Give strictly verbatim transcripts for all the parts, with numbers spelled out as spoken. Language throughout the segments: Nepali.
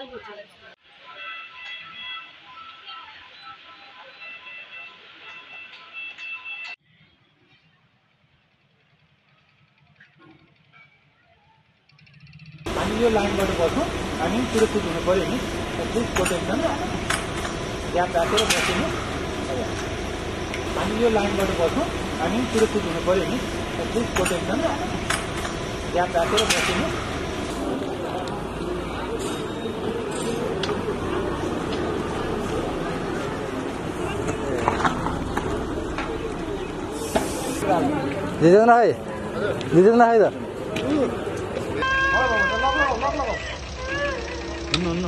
हामी यो लाइनबाट बस्छौँ, हामी सुरक्षित हुनु पर्यो नि। प्लिज प्रोटेक्सन यहाँ राखेर बस्नु। हामी यो लाइनबाट बस्छौँ, हामी सुरक्षित हुनु पर्यो नि। प्लिज प्रोटेक्सन यहाँ राखेर बस्नु। दिँदैन है दिँदैन है त हुन्न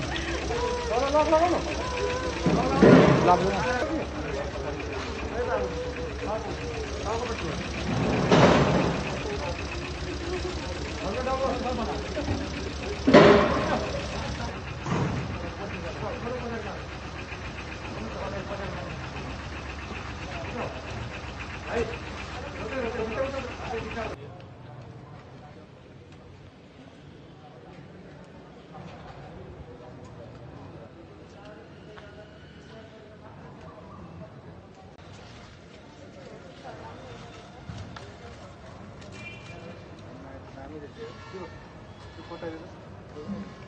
Yo, yo, yo, yo, yo, yo, yo, yo, yo, yo,